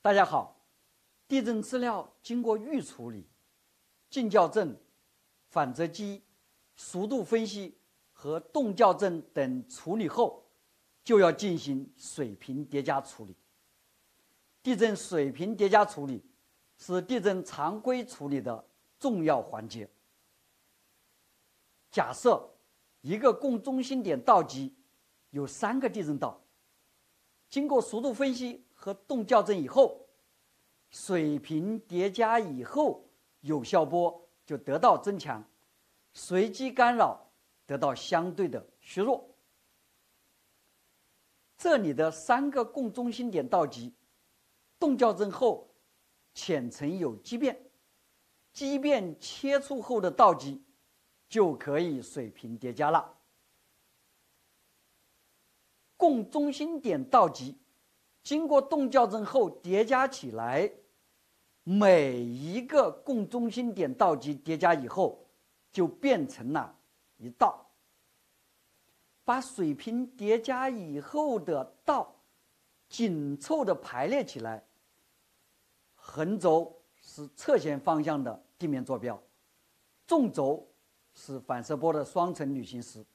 大家好，地震资料经过预处理、近校正、反折机、速度分析和动校正等处理后，就要进行水平叠加处理。地震水平叠加处理是地震常规处理的重要环节。假设一个共中心点道级有3个地震道，经过速度分析和动校正以后，水平叠加以后，有效波就得到增强，随机干扰得到相对的削弱。这里的3个共中心点道级动校正后浅层有畸变，畸变切除后的道级就可以水平叠加了。共中心点道级经过动校正后叠加起来，每一个共中心点道级叠加以后就变成了一道。把水平叠加以后的道紧凑地排列起来，横轴是侧线方向的地面坐标，纵轴是反射波的双层旅行时。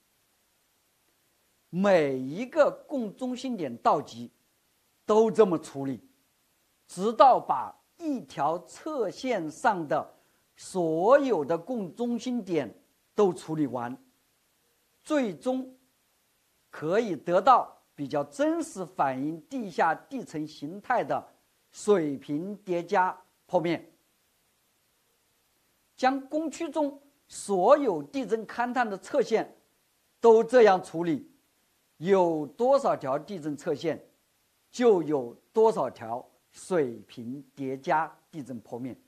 每一个共中心点道级都这么处理，直到把一条侧线上的所有的共中心点都处理完，最终可以得到比较真实反映地下地层形态的水平叠加剖面。将工区中所有地震勘探的侧线都这样处理，有多少条地震侧线，就有多少条水平叠加地震剖面。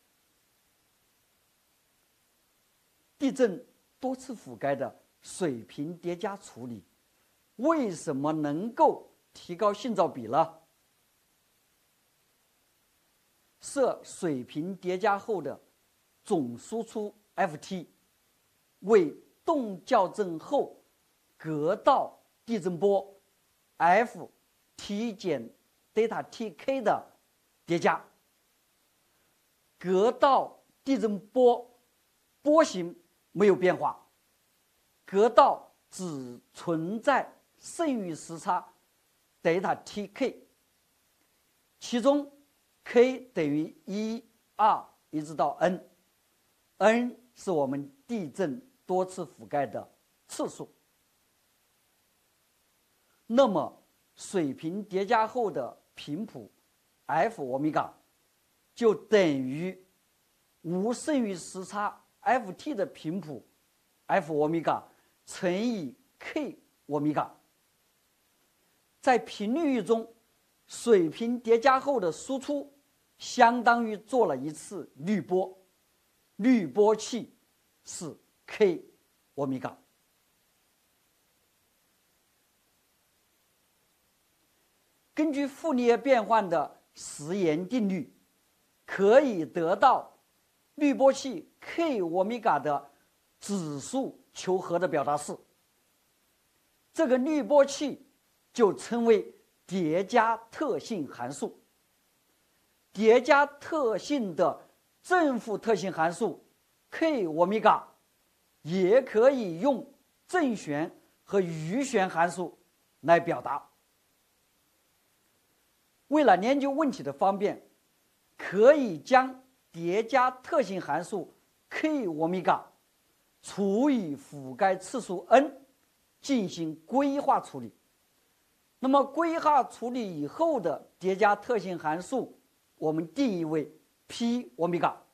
地震多次覆盖的水平叠加处理为什么能够提高信噪比呢？设水平叠加后的总输出 Ft 为动校正后隔道地震波 Ft 减 Δtk 的叠加。隔道地震波波形没有变化，隔道只存在剩余时差 Δtk， 其中 k 等于1、2一直到 n 是我们地震多次覆盖的次数。那么水平叠加后的频谱 f 欧米伽就等于无剩余时差 Ft 的频谱 f 欧米伽乘以 k 欧米伽。在频率域中，水平叠加后的输出相当于做了一次滤波，滤波器是 k 欧米伽。根据傅里叶变换的时延定律，可以得到滤波器 k 欧米伽的指数求和的表达式。这个滤波器就称为叠加特性函数。叠加特性的正负特性函数 k 欧米伽也可以用正弦和余弦函数来表达。为了研究问题的方便，可以将叠加特性函数 k 欧米伽除以覆盖次数 n 进行规划处理。那么规划处理以后的叠加特性函数我们定义为 p 欧米伽。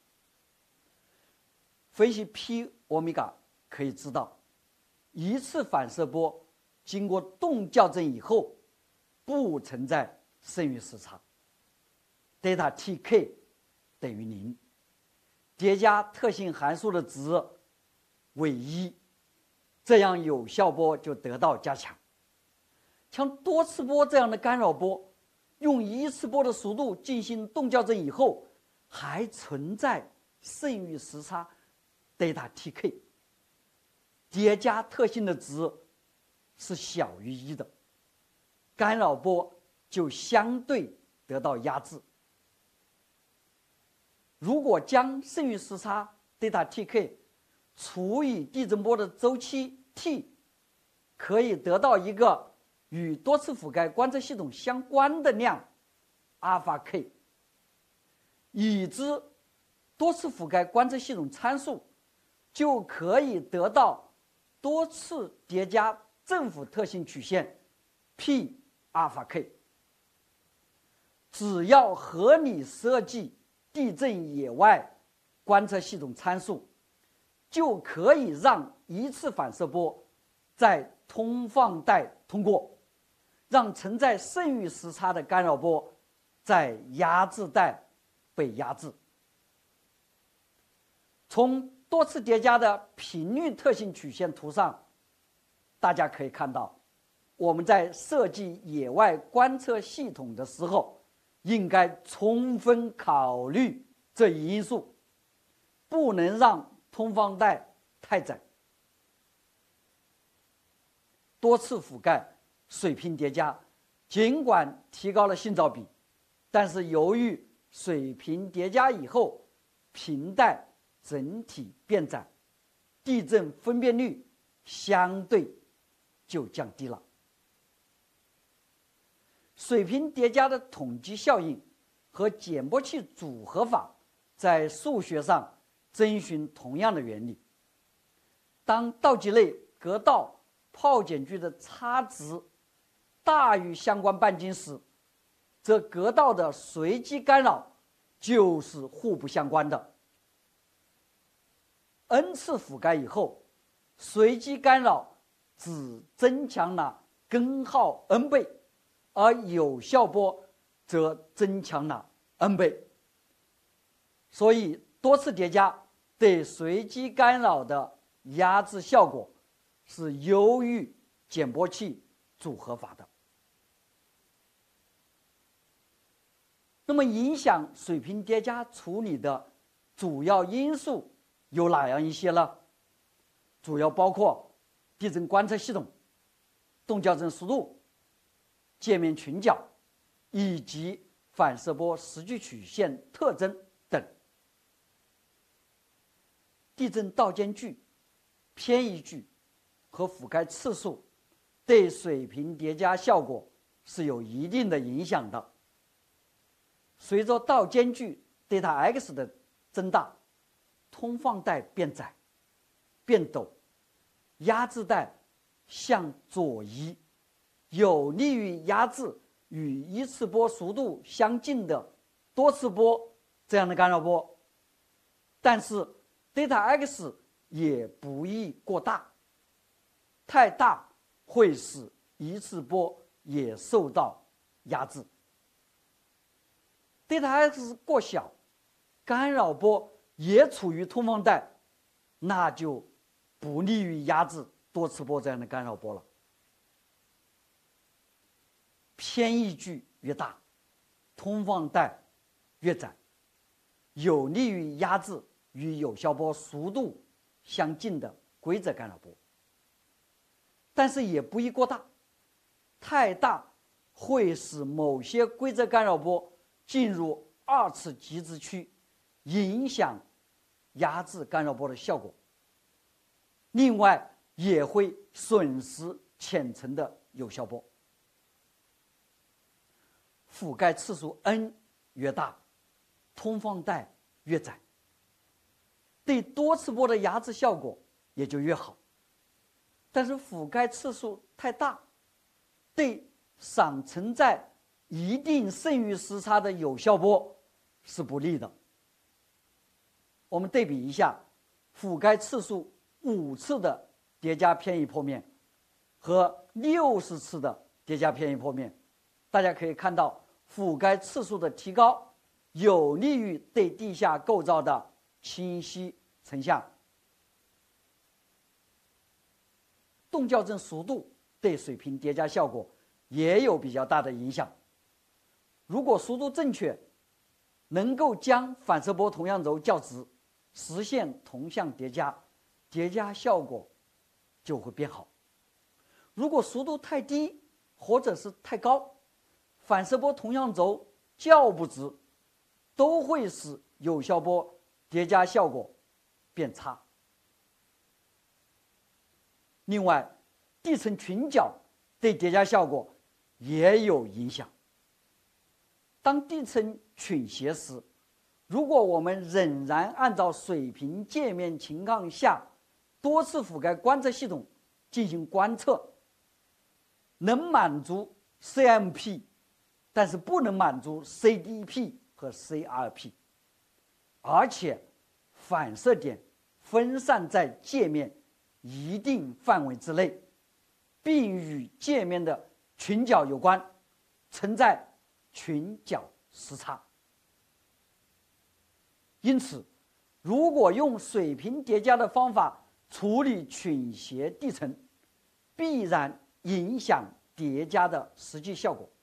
分析 p 欧米伽可以知道，一次反射波经过动校正以后不存在剩余时差 Δtk 等于0，叠加特性函数的值为1，这样有效波就得到加强。像多次波这样的干扰波，用一次波的速度进行动校正以后，还存在剩余时差 Δtk， 叠加特性的值是小于1的，干扰波就相对得到压制。 如果将剩余时差 delta tk 除以地震波的周期 t， 可以得到一个与多次覆盖观测系统相关的量 alpha k。已知多次覆盖观测系统参数，就可以得到多次叠加正负特性曲线 p alpha k。只要合理设计地震野外观测系统参数，就可以让一次反射波在通放带通过，让存在剩余时差的干扰波在压制带被压制。从多次叠加的频率特性曲线图上，大家可以看到，我们在设计野外观测系统的时候，应该充分考虑这一因素，不能让通放带太窄。多次覆盖水平叠加尽管提高了信噪比，但是由于水平叠加以后频带整体变窄，地震分辨率相对就降低了。水平叠加的统计效应和减波器组合法在数学上遵循同样的原理。当道级内隔道炮检距的差值大于相关半径时，则隔道的随机干扰就是互不相关的。n 次覆盖以后，随机干扰只增强了根号 n 倍，而有效波则增强了 n 倍。所以多次叠加对随机干扰的压制效果是优于减波器组合法的。那么影响水平叠加处理的主要因素有哪样一些呢？主要包括地震观测系统、动校正速度、界面群角以及反射波时距曲线特征等。地震道间距、偏移距和覆盖次数对水平叠加效果是有一定的影响的。随着道间距 delta x 的增大，通放带变窄、变陡，压制带向左移，有利于压制与一次波速度相近的多次波这样的干扰波。但是 delta x 也不宜过大，太大会使一次波也受到压制。delta x 过小，干扰波也处于通放带，那就不利于压制多次波这样的干扰波了。偏移距越大，通放带越窄，有利于压制与有效波速度相近的规则干扰波。但是也不宜过大，太大会使某些规则干扰波进入二次极值区，影响压制干扰波的效果。另外也会损失浅层的有效波。覆盖次数 n 越大，通放带越窄，对多次波的压制效果也就越好。但是覆盖次数太大，对尚存在一定剩余时差的有效波是不利的。我们对比一下覆盖次数5次的叠加偏移坡面和60次的叠加偏移坡面，大家可以看到覆盖次数的提高有利于对地下构造的清晰成像。动校正速度对水平叠加效果也有比较大的影响。如果速度正确，能够将反射波同样轴校直，实现同向叠加，叠加效果就会变好。如果速度太低或者是太高，反射波同样轴校不直，都会使有效波叠加效果变差。另外，地层群角对叠加效果也有影响。当地层倾斜时，如果我们仍然按照水平界面情况下多次覆盖观测系统进行观测，能满足 CMP， 但是不能满足 CDP 和 CRP， 而且反射点分散在界面一定范围之内，并与界面的群角有关，存在群角时差。因此，如果用水平叠加的方法处理倾斜地层，必然影响叠加的实际效果。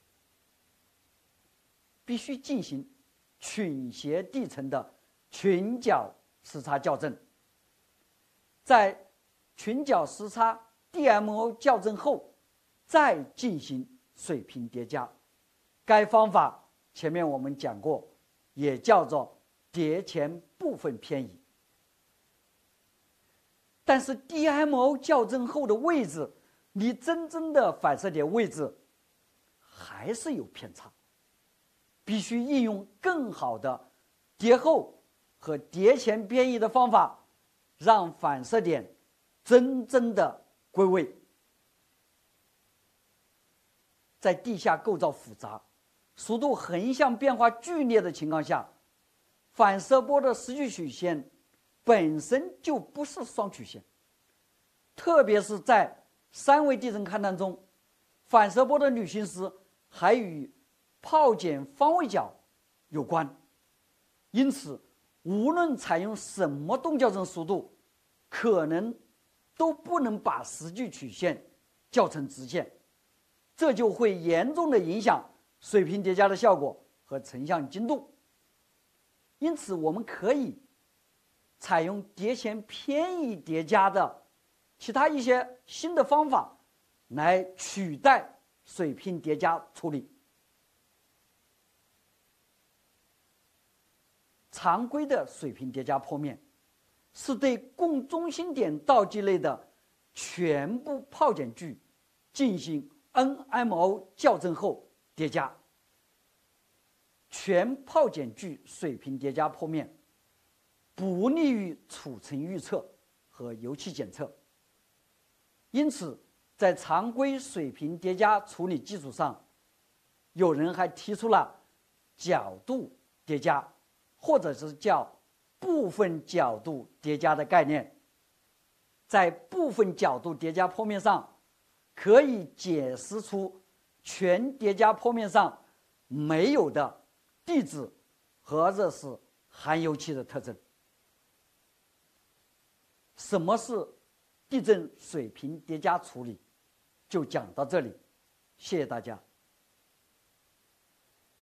必须进行倾斜地层的群角时差校正。在群角时差 DMO 校正后，再进行水平叠加。该方法前面我们讲过，也叫做叠前部分偏移。但是 DMO 校正后的位置离真正的反射点位置还是有偏差，必须应用更好的叠后和叠前偏移的方法，让反射点真正的归位。在地下构造复杂、速度横向变化剧烈的情况下，反射波的实际曲线本身就不是双曲线，特别是在三维地层勘探中，反射波的旅行时还与泡剪方位角有关。因此，无论采用什么动校正速度，可能都不能把实际曲线校成直线，这就会严重的影响水平叠加的效果和成像精度。因此，我们可以采用叠前偏移叠加的其他一些新的方法来取代水平叠加处理。常规的水平叠加剖面是对共中心点道距内的全部泡剪距进行 NMO 校正后叠加。全泡剪距水平叠加剖面不利于储存预测和油漆检测，因此在常规水平叠加处理基础上，有人还提出了角度叠加，或者是叫部分角度叠加的概念。在部分角度叠加剖面上，可以解释出全叠加剖面上没有的地质或者是含油漆的特征。什么是地震水平叠加处理，就讲到这里，谢谢大家。